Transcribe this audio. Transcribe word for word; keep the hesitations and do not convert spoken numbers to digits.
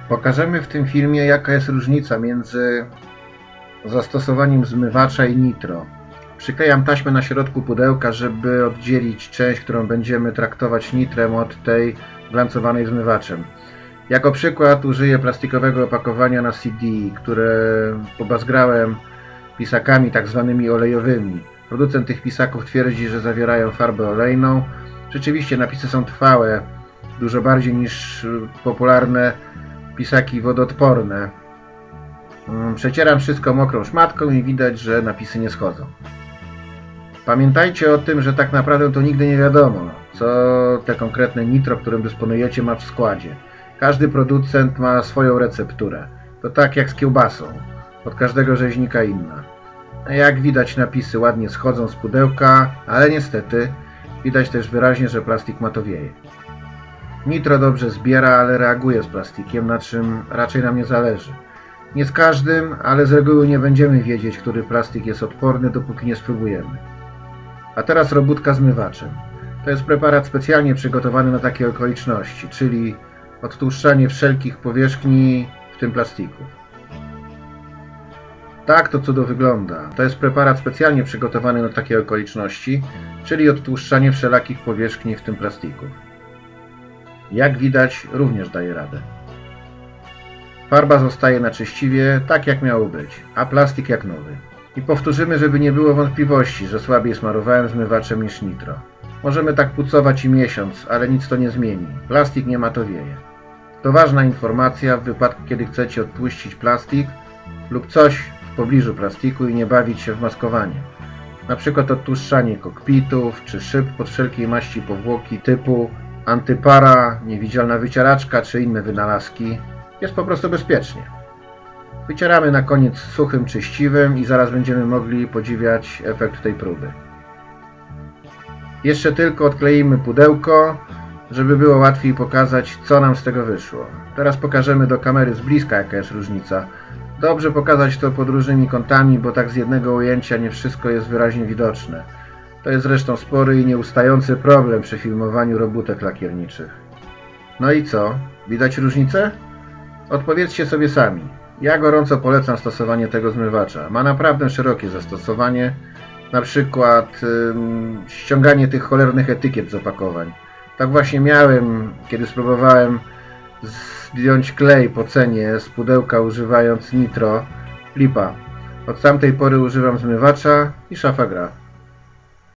Pokażemy w tym filmie, jaka jest różnica między zastosowaniem zmywacza i nitro. Przyklejam taśmę na środku pudełka, żeby oddzielić część, którą będziemy traktować nitrem, od tej glancowanej zmywaczem. Jako przykład użyję plastikowego opakowania na C D, które pobazgrałem pisakami tak zwanymi olejowymi. Producent tych pisaków twierdzi, że zawierają farbę olejną. Rzeczywiście napisy są trwałe, dużo bardziej niż popularne pisaki wodoodporne. Przecieram wszystko mokrą szmatką i widać, że napisy nie schodzą. Pamiętajcie o tym, że tak naprawdę to nigdy nie wiadomo, co te konkretne nitro, którym dysponujecie, ma w składzie. Każdy producent ma swoją recepturę. To tak jak z kiełbasą. Od każdego rzeźnika inna. Jak widać, napisy ładnie schodzą z pudełka, ale niestety widać też wyraźnie, że plastik matowieje. Nitro dobrze zbiera, ale reaguje z plastikiem, na czym raczej nam nie zależy. Nie z każdym, ale z reguły nie będziemy wiedzieć, który plastik jest odporny, dopóki nie spróbujemy. A teraz robótka zmywaczem. To jest preparat specjalnie przygotowany na takie okoliczności, czyli odtłuszczanie wszelkich powierzchni, w tym plastików. Tak to cudo wygląda. To jest preparat specjalnie przygotowany na takie okoliczności, czyli odtłuszczanie wszelakich powierzchni, w tym plastików. Jak widać, również daje radę. Farba zostaje na czyściwie, tak jak miało być, a plastik jak nowy. I powtórzymy, żeby nie było wątpliwości, że słabiej smarowałem zmywaczem niż nitro. Możemy tak pucować i miesiąc, ale nic to nie zmieni. Plastik nie matowieje. To ważna informacja w wypadku, kiedy chcecie odtłuścić plastik lub coś w pobliżu plastiku i nie bawić się w maskowanie. Na przykład odtłuszczanie kokpitów czy szyb pod wszelkiej maści powłoki typu antypara, niewidzialna wycieraczka czy inne wynalazki. Jest po prostu bezpiecznie. Wycieramy na koniec suchym czyściwem i zaraz będziemy mogli podziwiać efekt tej próby. Jeszcze tylko odkleimy pudełko, żeby było łatwiej pokazać, co nam z tego wyszło. Teraz pokażemy do kamery z bliska, jaka jest różnica. Dobrze pokazać to pod różnymi kątami, bo tak z jednego ujęcia nie wszystko jest wyraźnie widoczne. To jest zresztą spory i nieustający problem przy filmowaniu robótek lakierniczych. No i co? Widać różnicę? Odpowiedzcie sobie sami. Ja gorąco polecam stosowanie tego zmywacza. Ma naprawdę szerokie zastosowanie. Na przykład ym, ściąganie tych cholernych etykiet z opakowań. Tak właśnie miałem, kiedy spróbowałem zdjąć klej po cenie z pudełka używając nitro. Lipa. Od tamtej pory używam zmywacza i szafa gra.